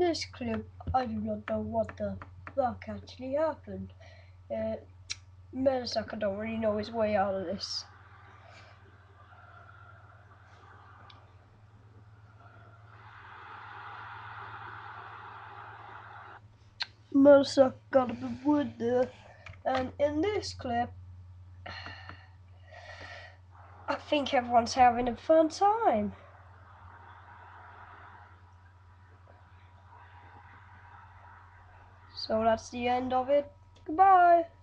this clip, I do not know what the fuck actually happened. Metasaka don't really know his way out of this. Metasaka got a bit of wood there, and in this clip, I think everyone's having a fun time. So that's the end of it. Goodbye.